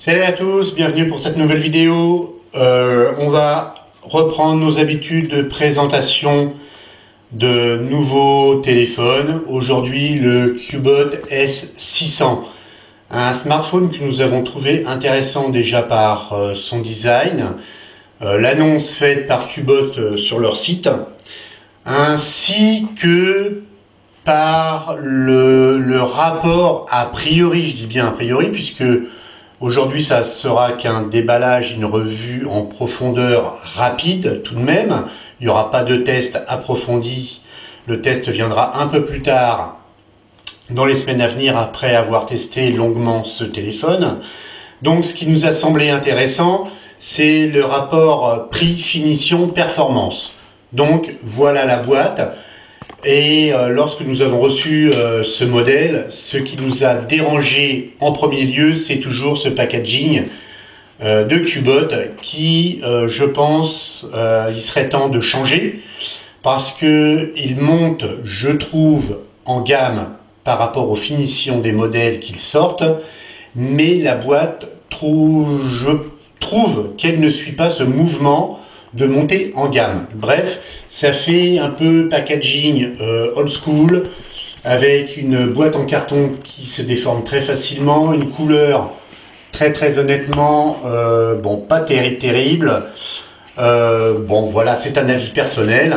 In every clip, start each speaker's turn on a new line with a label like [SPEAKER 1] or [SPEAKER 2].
[SPEAKER 1] Salut à tous, bienvenue pour cette nouvelle vidéo. On va reprendre nos habitudes de présentation de nouveaux téléphones. Aujourd'hui, le Cubot S600, un smartphone que nous avons trouvé intéressant déjà par son design, l'annonce faite par Cubot sur leur site, ainsi que par le rapport a priori, je dis bien a priori, puisque aujourd'hui ça sera qu'un déballage, une revue en profondeur rapide tout de même. Il n'y aura pas de test approfondi, le test viendra un peu plus tard dans les semaines à venir après avoir testé longuement ce téléphone. Donc ce qui nous a semblé intéressant, c'est le rapport prix-finition-performance. Donc voilà la boîte. Et lorsque nous avons reçu ce modèle, ce qui nous a dérangé en premier lieu, c'est toujours ce packaging de Cubot qui, je pense, il serait temps de changer parce qu'il monte, je trouve, en gamme par rapport aux finitions des modèles qu'ils sortent, mais la boîte, je trouve qu'elle ne suit pas ce mouvement de monter en gamme. Bref, ça fait un peu packaging old school, avec une boîte en carton qui se déforme très facilement, une couleur très honnêtement, bon, pas terrible. Bon, voilà, c'est un avis personnel.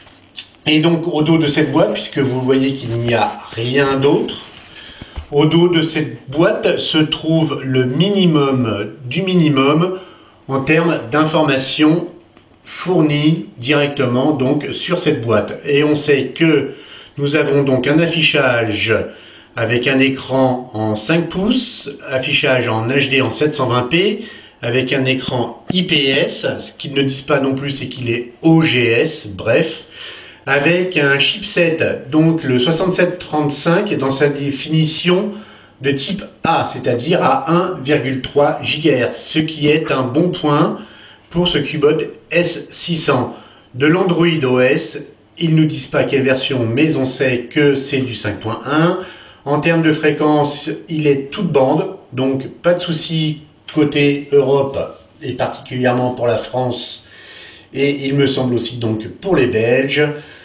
[SPEAKER 1] Et donc, au dos de cette boîte, puisque vous voyez qu'il n'y a rien d'autre, au dos de cette boîte se trouve le minimum du minimum en termes d'informations fourni directement donc sur cette boîte. Et on sait que nous avons donc un affichage avec un écran en 5 pouces, affichage en HD en 720p, avec un écran IPS, ce qu'ils ne disent pas non plus c'est qu'il est OGS, bref, avec un chipset, donc le 6735 dans sa définition de type A, c'est-à-dire à 1,3 GHz, ce qui est un bon point pour ce Cubot S600. De l'Android OS, ils ne nous disent pas quelle version, mais on sait que c'est du 5.1. En termes de fréquence, il est toute bande, donc pas de souci côté Europe, et particulièrement pour la France, et il me semble aussi donc pour les Belges.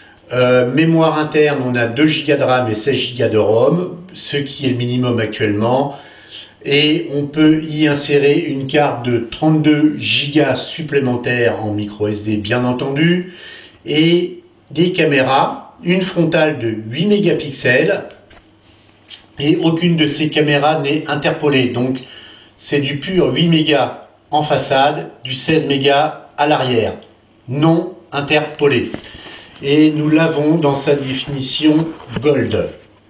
[SPEAKER 1] Mémoire interne, on a 2 Go de RAM et 16 Go de ROM, ce qui est le minimum actuellement. Et on peut y insérer une carte de 32 Go supplémentaires en micro SD bien entendu, et des caméras, une frontale de 8 mégapixels, et aucune de ces caméras n'est interpolée, donc c'est du pur 8 mégas en façade, du 16 mégas à l'arrière, non interpolé. Et nous l'avons dans sa définition Gold.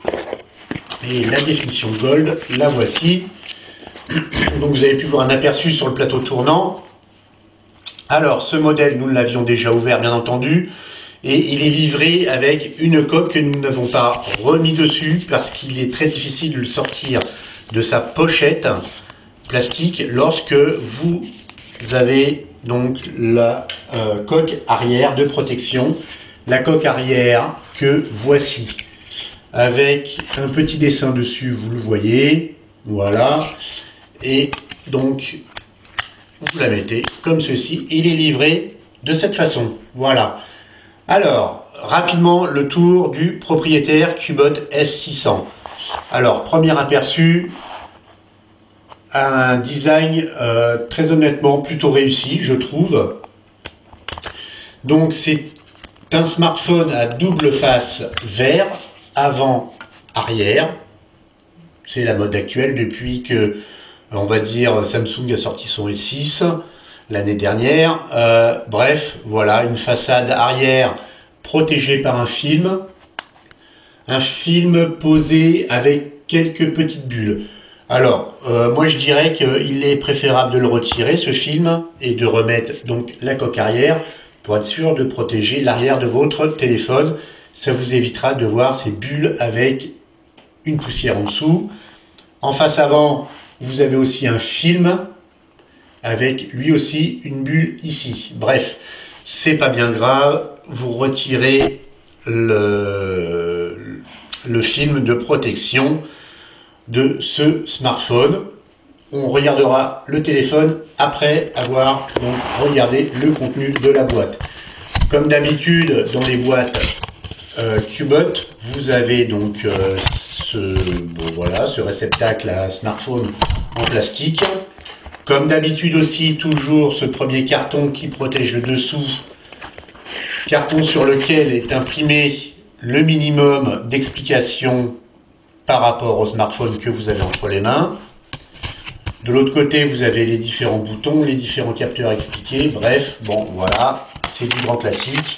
[SPEAKER 1] Et la définition Gold, la voici. Donc vous avez pu voir un aperçu sur le plateau tournant. Alors ce modèle, nous l'avions déjà ouvert bien entendu, et il est livré avec une coque que nous n'avons pas remis dessus parce qu'il est très difficile de le sortir de sa pochette plastique lorsque vous avez donc la coque arrière de protection. La coque arrière que voici, avec un petit dessin dessus, vous le voyez, voilà. Et donc, vous la mettez comme ceci. Il est livré de cette façon. Voilà. Alors, rapidement, le tour du propriétaire Cubot S600. Alors, premier aperçu, un design très honnêtement plutôt réussi, je trouve. Donc, c'est un smartphone à double face vert, avant-arrière. C'est la mode actuelle depuis que, on va dire, Samsung a sorti son S6 l'année dernière. Bref, voilà, une façade arrière protégée par un film posé avec quelques petites bulles. Alors, moi je dirais qu'il est préférable de le retirer, ce film, et de remettre donc la coque arrière pour être sûr de protéger l'arrière de votre téléphone. Ça vous évitera de voir ces bulles avec une poussière en dessous. En face avant, vous avez aussi un film avec lui aussi une bulle ici. Bref, c'est pas bien grave, vous retirez le film de protection de ce smartphone. on regardera le téléphone après avoir donc regardé le contenu de la boîte. Comme d'habitude dans les boîtes Qbot, vous avez donc ce réceptacle à smartphone en plastique. Comme d'habitude aussi, toujours ce premier carton qui protège le dessous, carton sur lequel est imprimé le minimum d'explications par rapport au smartphone que vous avez entre les mains. De l'autre côté, vous avez les différents boutons, les différents capteurs expliqués. Bref, bon, voilà, c'est du grand classique.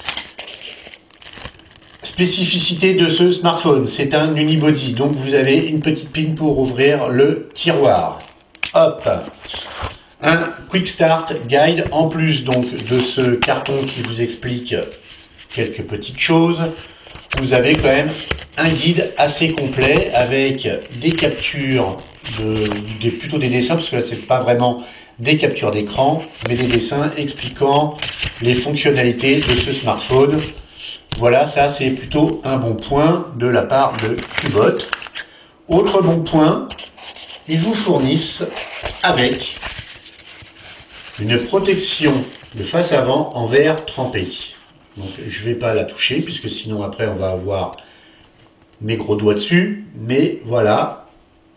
[SPEAKER 1] Spécificité de ce smartphone, c'est un unibody. Donc, vous avez une petite pin pour ouvrir le tiroir. Hop, un Quick Start Guide en plus donc de ce carton qui vous explique quelques petites choses. Vous avez quand même un guide assez complet avec des captures, plutôt des dessins, parce que là c'est pas vraiment des captures d'écran, mais des dessins expliquant les fonctionnalités de ce smartphone. Voilà, ça c'est plutôt un bon point de la part de Qbot. Autre bon point, ils vous fournissent avec une protection de face avant en verre trempé. Donc je ne vais pas la toucher puisque sinon après on va avoir mes gros doigts dessus. Mais voilà.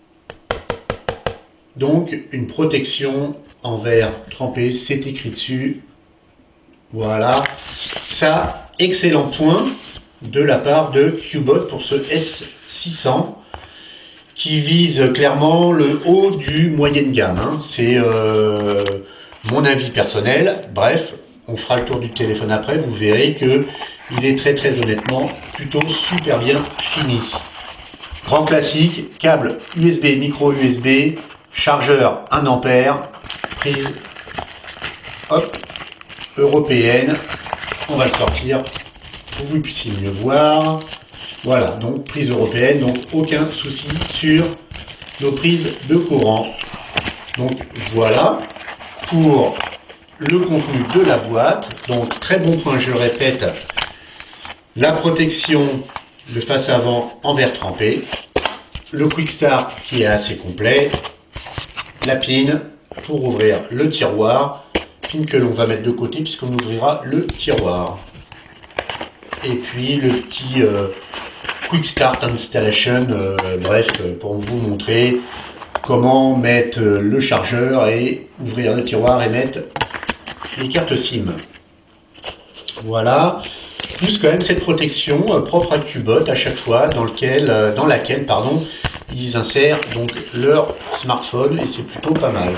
[SPEAKER 1] Donc une protection en verre trempé, c'est écrit dessus. Voilà. Ça, excellent point de la part de Qbot pour ce S600. Qui vise clairement le haut du moyenne gamme. Hein. C'est mon avis personnel. Bref, on fera le tour du téléphone après. Vous verrez que il est très honnêtement plutôt super bien fini. Grand classique, câble USB, micro USB, chargeur 1 ampère, prise hop, européenne. On va le sortir pour que vous puissiez mieux voir. Voilà, donc prise européenne, donc aucun souci sur nos prises de courant. Donc voilà pour le contenu de la boîte. Donc très bon point, je le répète, la protection de face avant en verre trempé, le Quick Start qui est assez complet, la pin pour ouvrir le tiroir, pin que l'on va mettre de côté puisqu'on ouvrira le tiroir. Et puis le petit Quick Start Installation, bref, pour vous montrer comment mettre le chargeur et ouvrir le tiroir et mettre les cartes SIM. Voilà, plus quand même cette protection propre à Qbot à chaque fois dans laquelle ils insèrent donc leur smartphone et c'est plutôt pas mal.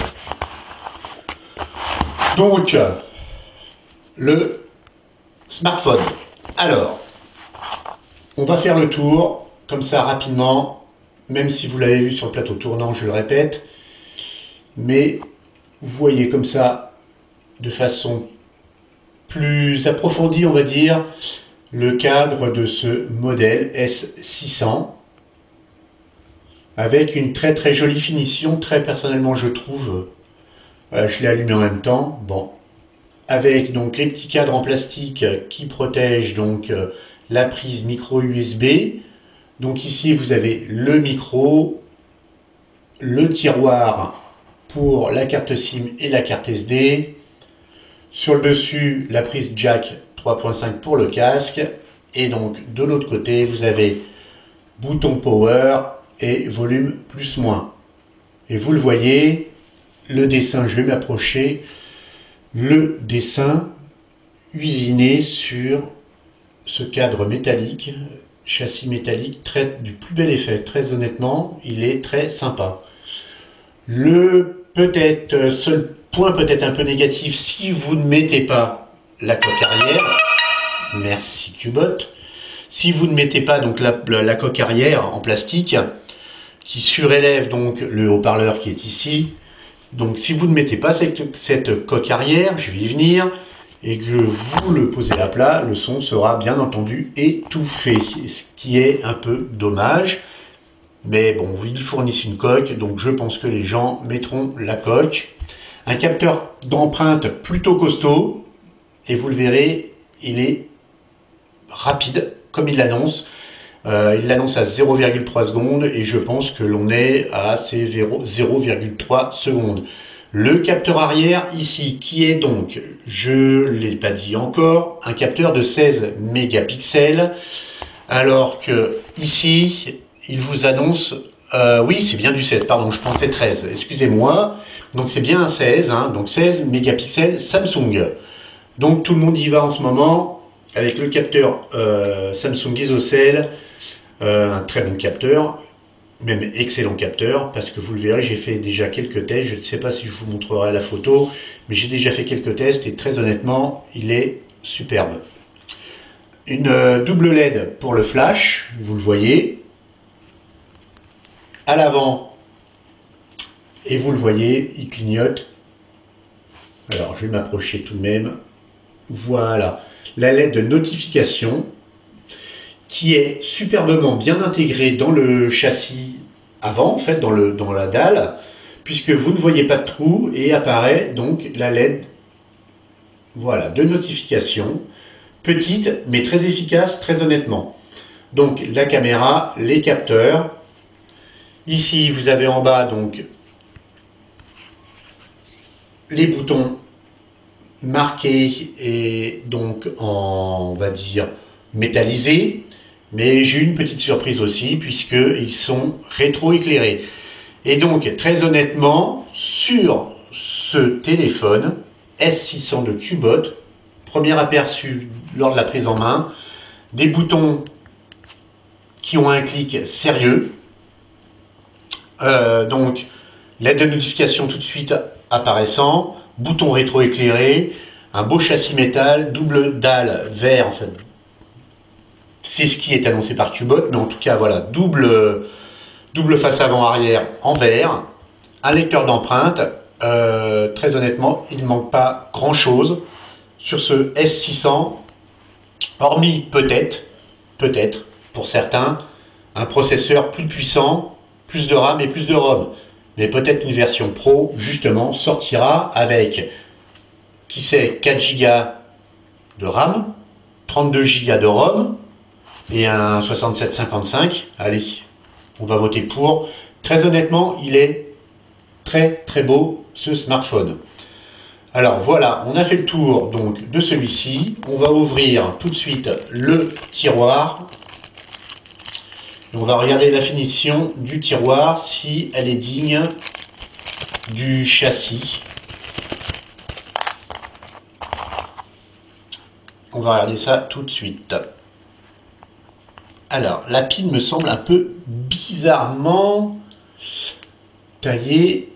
[SPEAKER 1] Donc le smartphone. Alors, on va faire le tour, comme ça, rapidement, même si vous l'avez vu sur le plateau tournant, je le répète. Mais vous voyez comme ça, de façon plus approfondie, on va dire, le cadre de ce modèle S600. Avec une très jolie finition, très personnellement, je trouve. Voilà, je l'ai allumé en même temps. Bon. Avec donc les petits cadres en plastique qui protègent donc la prise micro USB. Donc ici vous avez le micro, le tiroir pour la carte SIM et la carte SD. Sur le dessus, la prise jack 3.5 pour le casque. Et donc de l'autre côté, vous avez bouton power et volume plus-moins. Et vous le voyez, le dessin, je vais m'approcher, le dessin usiné sur ce cadre métallique, châssis métallique, du plus bel effet, très honnêtement, il est très sympa. Le seul point peut-être un peu négatif, si vous ne mettez pas la coque arrière, merci Qbot, si vous ne mettez pas donc la coque arrière en plastique, qui surélève donc le haut-parleur qui est ici, donc si vous ne mettez pas cette coque arrière, je vais y venir, et que vous le posez à plat, le son sera bien entendu étouffé, ce qui est un peu dommage. Mais bon, ils fournissent une coque, donc je pense que les gens mettront la coque. Un capteur d'empreinte plutôt costaud, et vous le verrez, il est rapide, comme il l'annonce. Il l'annonce à 0,3 secondes et je pense que l'on est à ces 0,3 secondes. Le capteur arrière ici, qui est donc, je ne l'ai pas dit encore, un capteur de 16 mégapixels, alors que ici, il vous annonce, oui c'est bien du 16, pardon, je pensais 13, excusez-moi, donc c'est bien un 16, hein, donc 16 mégapixels Samsung. Donc tout le monde y va en ce moment, avec le capteur Samsung ISOCELL, un très bon capteur, même excellent capteur, parce que vous le verrez, j'ai fait déjà quelques tests, je ne sais pas si je vous montrerai la photo, mais j'ai déjà fait quelques tests et très honnêtement, il est superbe. Une double LED pour le flash, vous le voyez, à l'avant, et vous le voyez, il clignote. Alors je vais m'approcher tout de même, voilà, la LED de notification, qui est superbement bien intégrée dans le châssis avant, en fait, dans la dalle, puisque vous ne voyez pas de trou et apparaît donc la LED, voilà, de notification, petite mais très efficace, très honnêtement. Donc la caméra, les capteurs, ici vous avez en bas donc les boutons marqués et donc en, on va dire, métallisés. Mais j'ai une petite surprise aussi, puisqu'ils sont rétro-éclairés. Et donc, très honnêtement, sur ce téléphone S600 de Qbot, premier aperçu lors de la prise en main, des boutons qui ont un clic sérieux. Donc, l'aide de notification tout de suite apparaissant, bouton rétro-éclairé, un beau châssis métal, double dalle vert en fait. C'est ce qui est annoncé par Qbot, mais en tout cas, voilà, double face avant-arrière en verre, un lecteur d'empreintes. Très honnêtement, il ne manque pas grand-chose sur ce S600, hormis peut-être, pour certains, un processeur plus puissant, plus de RAM et plus de ROM. Mais peut-être une version Pro, justement, sortira avec, qui sait, 4 Go de RAM, 32 Go de ROM, et un 6755, allez, on va voter pour. Très honnêtement, il est très beau ce smartphone. Alors voilà, on a fait le tour donc de celui-ci. On va ouvrir tout de suite le tiroir. Et on va regarder la finition du tiroir, si elle est digne du châssis. On va regarder ça tout de suite. Alors, la pile me semble un peu bizarrement taillée.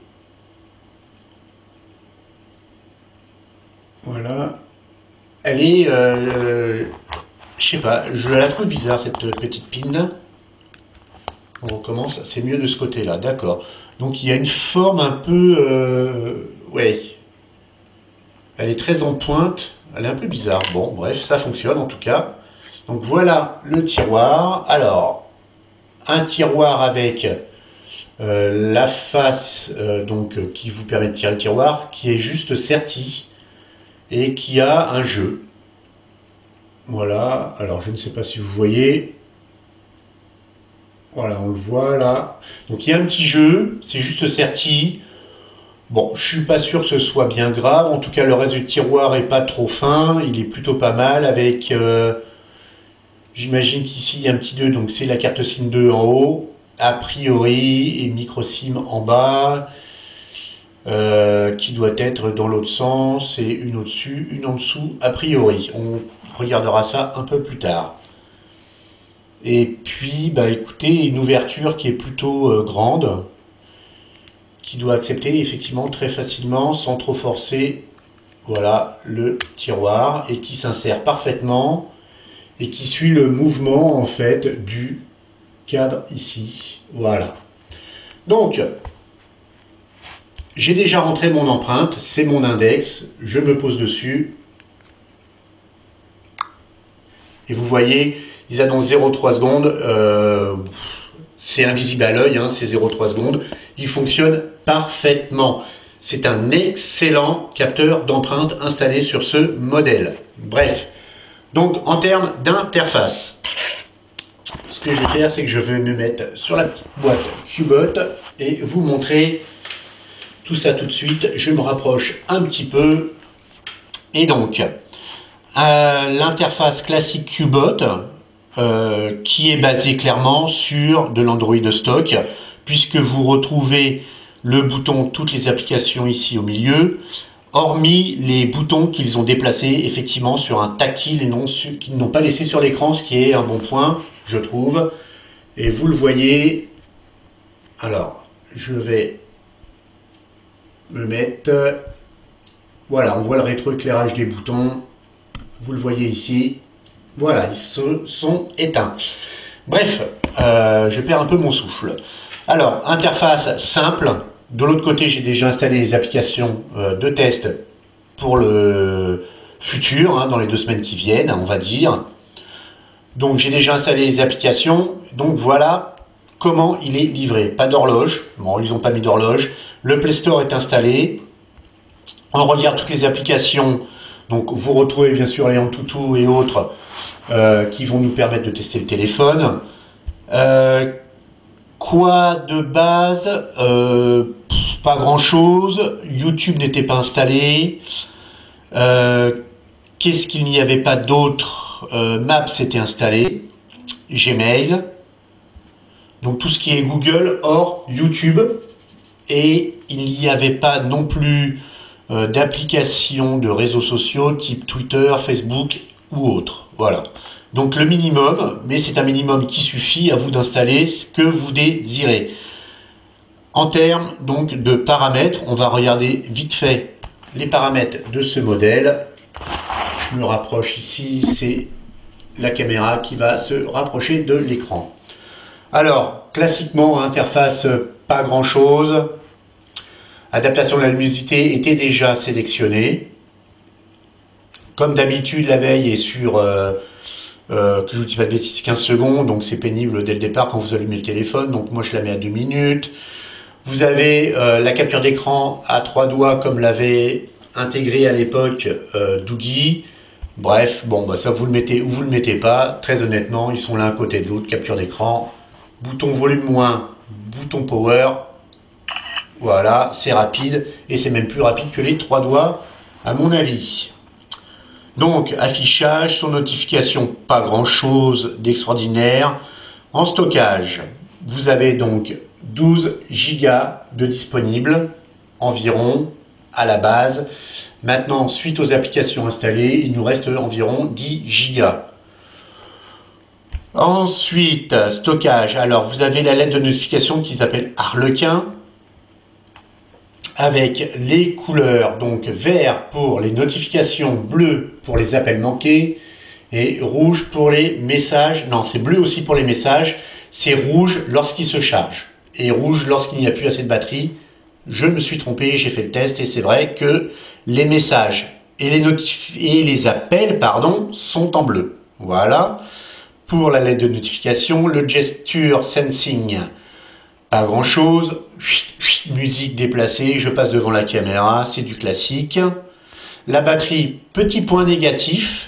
[SPEAKER 1] Voilà. Elle est, je sais pas, je la trouve bizarre cette petite pine. On recommence, c'est mieux de ce côté-là, d'accord. Donc il y a une forme un peu, ouais. Elle est très en pointe, elle est un peu bizarre. Bon, bref, ça fonctionne en tout cas. Donc voilà le tiroir. Alors, un tiroir avec la face donc, qui vous permet de tirer le tiroir, qui est juste serti et qui a un jeu. Voilà, alors je ne sais pas si vous voyez. Voilà, on le voit là. Donc il y a un petit jeu, c'est juste serti. Bon, je suis pas sûr que ce soit bien grave. En tout cas, le reste du tiroir est pas trop fin. Il est plutôt pas mal avec... j'imagine qu'ici il y a un petit 2, donc c'est la carte SIM 2 en haut, a priori, et micro SIM en bas, qui doit être dans l'autre sens, et une au-dessus, une en dessous, a priori. On regardera ça un peu plus tard. Et puis, bah écoutez, une ouverture qui est plutôt grande, qui doit accepter effectivement très facilement, sans trop forcer, voilà, le tiroir, et qui s'insère parfaitement, et qui suit le mouvement en fait du cadre ici. Voilà. Donc, j'ai déjà rentré mon empreinte, c'est mon index, je me pose dessus. Et vous voyez, ils annoncent 0,3 secondes. C'est invisible à l'œil, hein, c'est 0,3 secondes. Il fonctionne parfaitement. C'est un excellent capteur d'empreinte installé sur ce modèle. Bref. Donc, en termes d'interface, ce que je vais faire, c'est que je vais me mettre sur la petite boîte Qbot et vous montrer tout ça tout de suite. Je me rapproche un petit peu. Et donc, l'interface classique Qbot, qui est basée clairement sur de l'Android stock, puisque vous retrouvez le bouton toutes les applications ici au milieu, hormis les boutons qu'ils ont déplacés effectivement sur un tactile et qu'ils n'ont pas laissé sur l'écran, ce qui est un bon point, je trouve. Et vous le voyez. Alors, je vais me mettre... Voilà, on voit le rétroéclairage des boutons. Vous le voyez ici. Voilà, ils se sont éteints. Bref, je perds un peu mon souffle. Alors, interface simple. De l'autre côté, j'ai déjà installé les applications de test pour le futur, hein, dans les 2 semaines qui viennent, on va dire. Donc, j'ai déjà installé les applications. Donc, voilà comment il est livré. Pas d'horloge. Bon, ils n'ont pas mis d'horloge. Le Play Store est installé. On regarde toutes les applications. Donc, vous retrouvez bien sûr les Antutu et autres qui vont nous permettre de tester le téléphone. Quoi de base, pas grand chose. YouTube n'était pas installé. Qu'est-ce qu'il n'y avait pas d'autre? Maps était installé. Gmail. Donc tout ce qui est Google hors YouTube. Et il n'y avait pas non plus d'applications de réseaux sociaux type Twitter, Facebook ou autre. Voilà. Donc le minimum, mais c'est un minimum qui suffit à vous d'installer ce que vous désirez. En termes donc de paramètres, on va regarder vite fait les paramètres de ce modèle. Je me rapproche ici, c'est la caméra qui va se rapprocher de l'écran. Alors, classiquement, interface pas grand chose. Adaptation de la luminosité était déjà sélectionnée. Comme d'habitude, la veille est sur, que je vous dis pas de bêtises, 15 secondes, donc c'est pénible dès le départ quand vous allumez le téléphone. Donc moi, je la mets à 2 minutes. Vous avez la capture d'écran à 3 doigts, comme l'avait intégré à l'époque Doogie. Bref, bon, bah ça vous le mettez ou vous le mettez pas. Très honnêtement, ils sont l'un à côté de l'autre. Capture d'écran, bouton volume moins, bouton power. Voilà, c'est rapide et c'est même plus rapide que les 3 doigts à mon avis. Donc affichage, sur notification, pas grand chose d'extraordinaire. En stockage, vous avez donc 12 Go de disponible environ à la base. Maintenant, suite aux applications installées, il nous reste environ 10 Go. Ensuite, stockage. Alors, vous avez la lettre de notification qui s'appelle Harlequin, avec les couleurs, donc vert pour les notifications, bleu pour les appels manqués, et rouge pour les messages. Non, c'est bleu aussi pour les messages, c'est rouge lorsqu'il se charge, et rouge lorsqu'il n'y a plus assez de batterie. Je me suis trompé, j'ai fait le test, et c'est vrai que les messages et les appels, pardon, sont en bleu. Voilà. Pour la lettre de notification, le gesture sensing, pas grand chose. Musique déplacée, je passe devant la caméra, c'est du classique. La batterie, petit point négatif,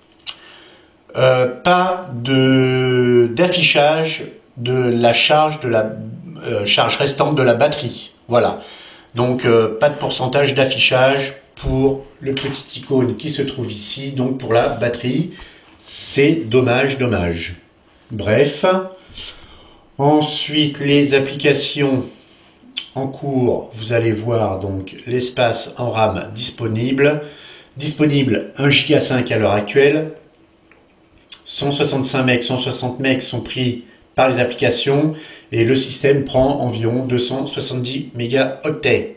[SPEAKER 1] pas d'affichage de la charge charge restante de la batterie. Voilà. Donc pas de pourcentage d'affichage pour le petit icône qui se trouve ici, donc pour la batterie. C'est dommage, dommage. Bref. Ensuite, les applications en cours, vous allez voir donc l'espace en RAM disponible. Disponible 1,5 Go à l'heure actuelle. 165 MB, 160 MB sont pris par les applications et le système prend environ 270 mégaoctets.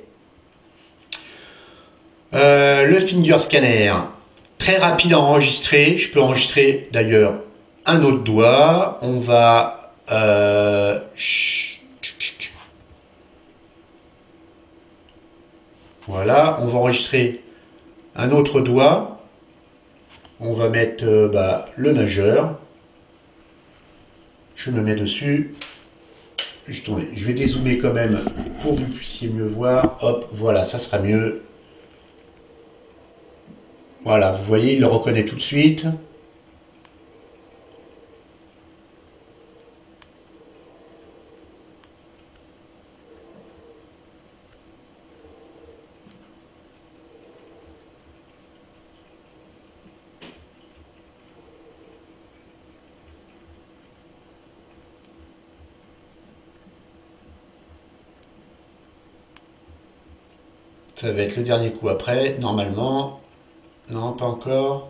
[SPEAKER 1] Le finger scanner, très rapide à enregistrer. Je peux enregistrer d'ailleurs un autre doigt. On va voilà, on va enregistrer un autre doigt. On va mettre le majeur. Je me mets dessus. Je vais dézoomer quand même pour que vous puissiez mieux voir. Hop, voilà, ça sera mieux. Voilà, vous voyez, il le reconnaît tout de suite. Ça va être le dernier coup après, normalement. Non, pas encore.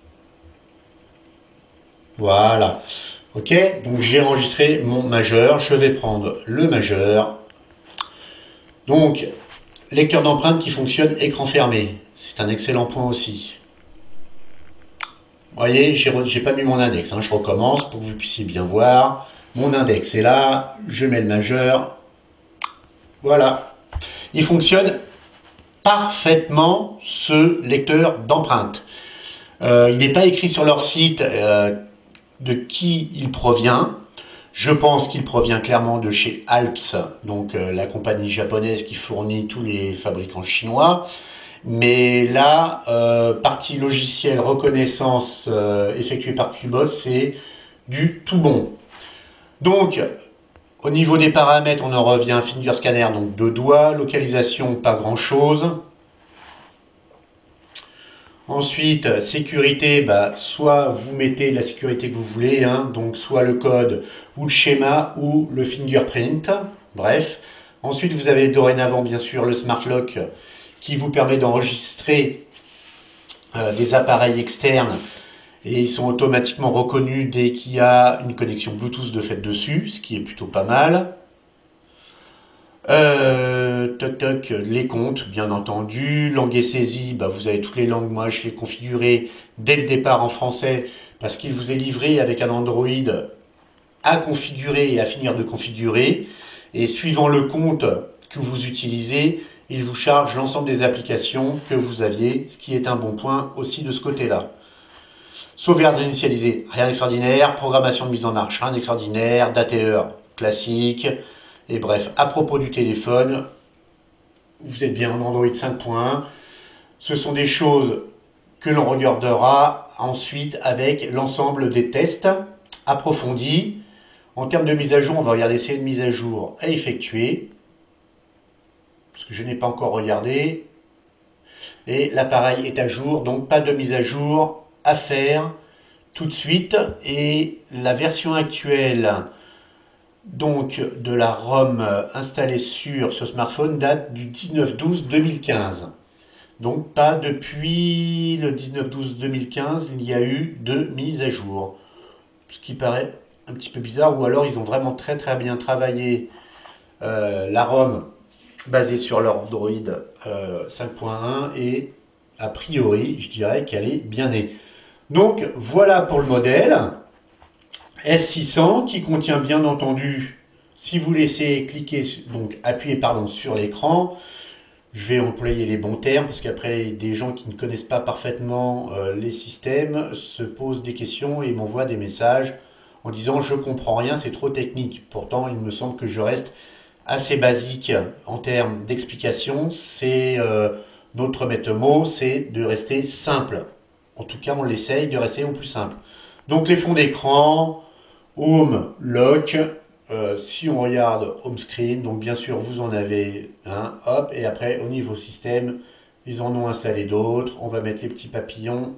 [SPEAKER 1] Voilà. Ok, donc j'ai enregistré mon majeur. Je vais prendre le majeur. Donc, lecteur d'empreintes qui fonctionne écran fermé. C'est un excellent point aussi. Vous voyez, j'ai pas mis mon index. Hein. Je recommence pour que vous puissiez bien voir. Mon index est là. Je mets le majeur. Voilà. Il fonctionne parfaitement, ce lecteur d'empreintes. Il n'est pas écrit sur leur site de qui il provient. Je pense qu'il provient clairement de chez Alps, donc la compagnie japonaise qui fournit tous les fabricants chinois. Mais là, partie logicielle reconnaissance effectuée par Qbot, c'est du tout bon. Donc, au niveau des paramètres, on en revient finger scanner, donc 2 doigts, localisation, pas grand chose. Ensuite, sécurité, soit vous mettez la sécurité que vous voulez, hein, donc soit le code ou le schéma ou le fingerprint, bref. Ensuite, vous avez dorénavant bien sûr le Smart Lock qui vous permet d'enregistrer des appareils externes et ils sont automatiquement reconnus dès qu'il y a une connexion Bluetooth de fait dessus, ce qui est plutôt pas mal. Toc toc, les comptes, bien entendu. Langue et saisie, vous avez toutes les langues. Moi, je l'ai configuré dès le départ en français parce qu'il vous est livré avec un Android à configurer et à finir de configurer. Et suivant le compte que vous utilisez, il vous charge l'ensemble des applications que vous aviez, ce qui est un bon point aussi de ce côté-là. Sauvegarde initialisée, rien d'extraordinaire. Programmation de mise en marche, rien d'extraordinaire. Date et heure, classique. Et bref, à propos du téléphone, vous êtes bien en Android 5.1. Ce sont des choses que l'on regardera ensuite avec l'ensemble des tests approfondis. En termes de mise à jour, on va regarder s'il y a une mise à jour à effectuer. Parce que je n'ai pas encore regardé. Et l'appareil est à jour, donc pas de mise à jour à faire tout de suite. Et la version actuelle donc de la ROM installée sur ce smartphone date du 19/12/2015. Donc pas depuis le 19/12/2015 il y a eu de mise à jour. Ce qui paraît un petit peu bizarre, ou alors ils ont vraiment très bien travaillé la ROM basée sur leur Android 5.1 et a priori je dirais qu'elle est bien née. Donc voilà pour le modèle S600 qui contient bien entendu, si vous laissez cliquer, donc appuyer sur l'écran, je vais employer les bons termes parce qu'après des gens qui ne connaissent pas parfaitement les systèmes se posent des questions et m'envoient des messages en disant je comprends rien, c'est trop technique. Pourtant il me semble que je reste assez basique en termes d'explication. C'est notre maître mot, c'est de rester simple. En tout cas on l'essaye de rester au plus simple. Donc les fonds d'écran, Home, Lock, si on regarde Home Screen, donc bien sûr vous en avez un, hop, et après au niveau système, ils en ont installé d'autres. On va mettre les petits papillons,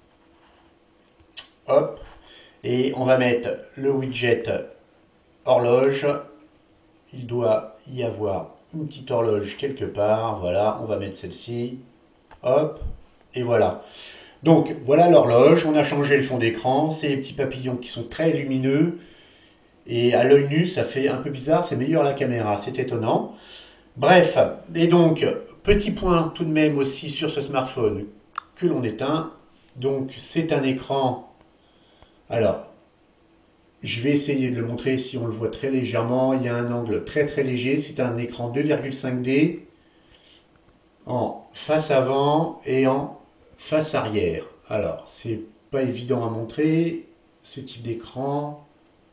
[SPEAKER 1] hop, et on va mettre le widget horloge. Il doit y avoir une petite horloge quelque part, voilà, on va mettre celle-ci, hop, et voilà. Donc voilà l'horloge, on a changé le fond d'écran, c'est les petits papillons qui sont très lumineux et à l'œil nu ça fait un peu bizarre, c'est meilleur à la caméra, c'est étonnant. Bref, et donc petit point tout de même aussi sur ce smartphone que l'on éteint, donc c'est un écran, alors je vais essayer de le montrer si on le voit très légèrement, il y a un angle très léger, c'est un écran 2,5D en face avant et en face arrière. Alors, c'est pas évident à montrer ce type d'écran.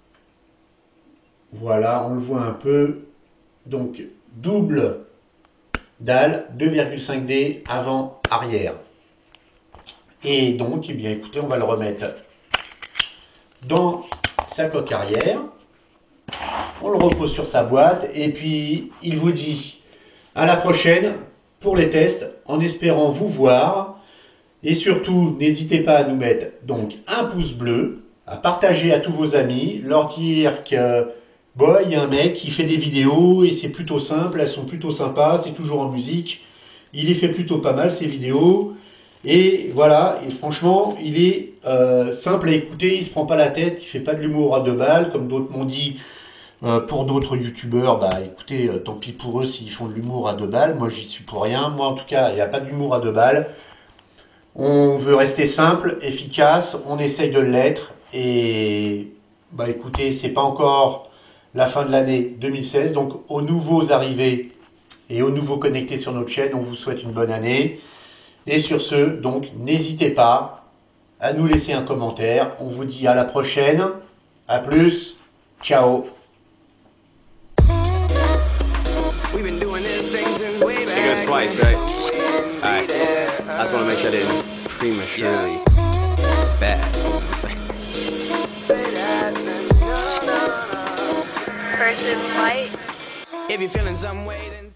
[SPEAKER 1] Voilà, on le voit un peu. Donc, double dalle, 2,5D avant-arrière. Et donc, eh bien, écoutez, on va le remettre dans sa coque arrière. On le repose sur sa boîte et puis il vous dit à la prochaine pour les tests en espérant vous voir. Et surtout, n'hésitez pas à nous mettre donc un pouce bleu, à partager à tous vos amis, leur dire que il y a un mec qui fait des vidéos et c'est plutôt simple, elles sont plutôt sympas, c'est toujours en musique. Il les fait plutôt pas mal ces vidéos. Et voilà, et franchement, il est simple à écouter, il se prend pas la tête, il fait pas de l'humour à deux balles, comme d'autres m'ont dit pour d'autres youtubeurs. Bah écoutez, tant pis pour eux s'ils font de l'humour à deux balles, moi j'y suis pour rien. Moi en tout cas, il n'y a pas d'humour à deux balles. On veut rester simple, efficace, on essaye de l'être. Et bah écoutez, c'est pas encore la fin de l'année 2016, donc aux nouveaux arrivés et aux nouveaux connectés sur notre chaîne, on vous souhaite une bonne année. Et sur ce, donc, n'hésitez pas à nous laisser un commentaire. On vous dit à la prochaine. À plus. Ciao.
[SPEAKER 2] Twice, right? Alright. I just want to make sure I didn't prematurely spaz.
[SPEAKER 3] Person fight.
[SPEAKER 2] If you're feeling some way, then